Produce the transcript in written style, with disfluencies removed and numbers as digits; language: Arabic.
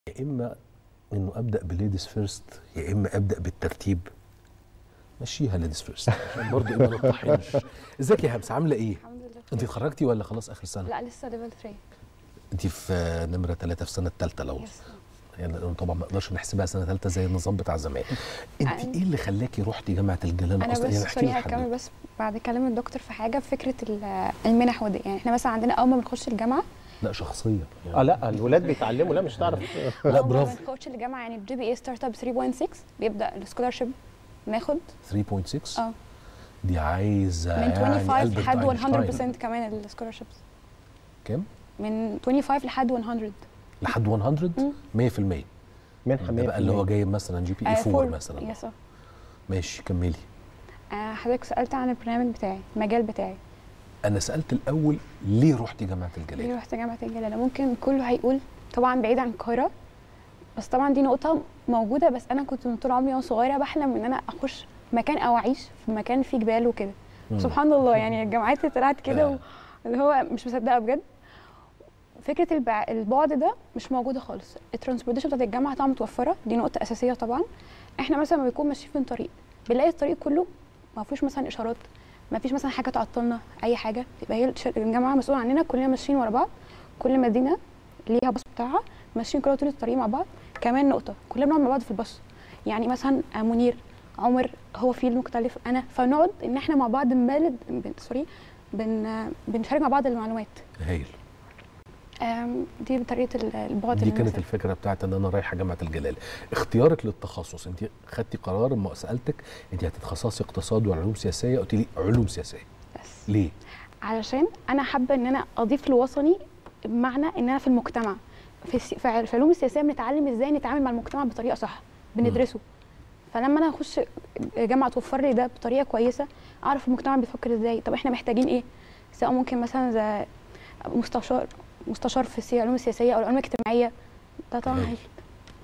يا اما انه ابدا بليديز فيرست يا اما ابدا بالترتيب. مشيها ليديز فيرست عشان برضه ما نطحنش. ازيك يا همسه، عامله ايه؟ الحمد لله. انت اتخرجتي ولا خلاص اخر سنه؟ لا لسه ليفل 3. انت في نمره 3 في السنه الثالثه لو يس. يعني طبعا ما نقدرش نحسبها سنه ثالثه زي النظام بتاع زمان. انت ايه اللي خلاكي رحتي جامعه الجلال انا اصلا؟ بس يعني احكي لي هكمل بس بعد كلام الدكتور في حاجه، في فكره المنح ودي. يعني احنا مثلا عندنا اول ما بنخش الجامعه لا شخصيه يعني. لا الولاد بيتعلموا، لا مش تعرف. لا اول ما برافو. بنخش الجامعه يعني الجي بي اي ستارت اب 3.6 بيبدا السكولارشيب ناخد 3.6 اه دي عايزه من 25 يعني لحد ألبرت 100% كمان السكولارشيبس. كام؟ من 25 لحد 100. لحد 100 100%. منحه ده بقى اللي هو جايب مثلا جي بي اي 4 مثلا. يس. ماشي كملي. حضرتك سالت عن البرنامج بتاعي، المجال بتاعي. انا سالت الاول ليه رحتي جامعه الجلال؟ ليه رحت جامعه الجلاله؟ ممكن كله هيقول طبعا بعيد عن القاهره، بس طبعا دي نقطه موجوده. بس انا كنت من طول عمري وانا صغيره بحلم ان انا اخش مكان او اعيش في مكان فيه جبال وكده. سبحان الله يعني الجامعات اللي طلعت كده اللي هو مش مصدقه بجد. فكره البعد ده مش موجوده خالص. الترانسبورتيشن بتاعت الجامعه طبعا متوفره، دي نقطه اساسيه طبعا. احنا مثلا لما بنكون ماشيين في طريق بنلاقي الطريق كله ما فيهوش مثلا اشارات، ما فيش مثلا حاجه تعطلنا اي حاجه. يبقى هي الجامعه مسؤوله عننا، كلنا ماشيين ورا بعض، كل مدينه ليها باص بتاعها، ماشيين كلنا طول الطريق مع بعض. كمان نقطه، كلنا بنقعد مع بعض في الباص. يعني مثلا منير، عمر، هو فيل مختلف، انا، فنقعد ان احنا مع بعض بنشارك مع بعض المعلومات. هايل. دي بطريقه البعد. دي كانت الفكره بتاعت ان انا رايحه جامعه الجلال. اختيارك للتخصص، انت خدتي قرار لما سالتك انت هتتخصصي اقتصاد ولا علوم سياسيه؟ قلت لي علوم سياسيه. بس ليه؟ علشان انا حابه ان انا اضيف لوطني، بمعنى ان انا في المجتمع. في العلوم السياسيه بنتعلم ازاي نتعامل مع المجتمع بطريقه صح، بندرسه. فلما انا اخش جامعه توفر لي ده بطريقه كويسه، اعرف المجتمع بيفكر ازاي، طب احنا محتاجين ايه، سواء ممكن مثلا زي مستشار في العلوم السياسيه او العلوم الاجتماعيه. ده طبعا